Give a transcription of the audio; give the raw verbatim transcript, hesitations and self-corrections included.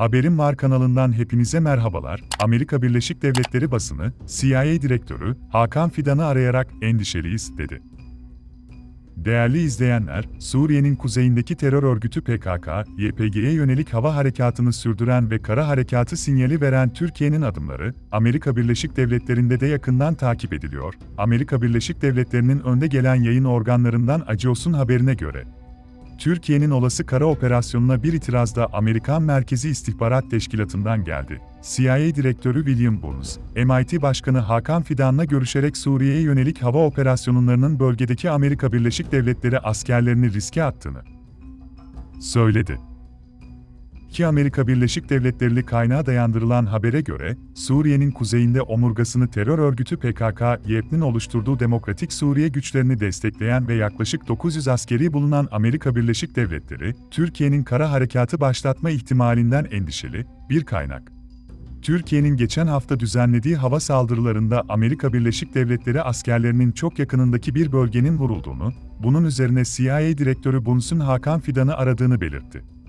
Haberim Var kanalından hepinize merhabalar. Amerika Birleşik Devletleri basını, C I A Direktörü Hakan Fidan'ı arayarak endişeliyiz dedi. Değerli izleyenler, Suriye'nin kuzeyindeki terör örgütü P K K, Y P G'ye yönelik hava harekatını sürdüren ve kara harekatı sinyali veren Türkiye'nin adımları, Amerika Birleşik Devletleri'nde de yakından takip ediliyor. Amerika Birleşik Devletleri'nin önde gelen yayın organlarından Axios'un haberine göre, Türkiye'nin olası kara operasyonuna bir itiraz da Amerikan Merkezi İstihbarat Teşkilatı'ndan geldi. C I A Direktörü William Burns, M I T Başkanı Hakan Fidan'la görüşerek Suriye'ye yönelik hava operasyonlarının bölgedeki Amerika Birleşik Devletleri askerlerini riske attığını söyledi. Ki Amerika Birleşik Devletleri kaynağı dayandırılan habere göre, Suriye'nin kuzeyinde omurgasını terör örgütü P K K Y P'nin oluşturduğu Demokratik Suriye güçlerini destekleyen ve yaklaşık dokuz yüz askeri bulunan Amerika Birleşik Devletleri, Türkiye'nin kara harekatı başlatma ihtimalinden endişeli, bir kaynak. Türkiye'nin geçen hafta düzenlediği hava saldırılarında Amerika Birleşik Devletleri askerlerinin çok yakınındaki bir bölgenin vurulduğunu, bunun üzerine C I A Direktörü Burns'un Hakan Fidan'ı aradığını belirtti.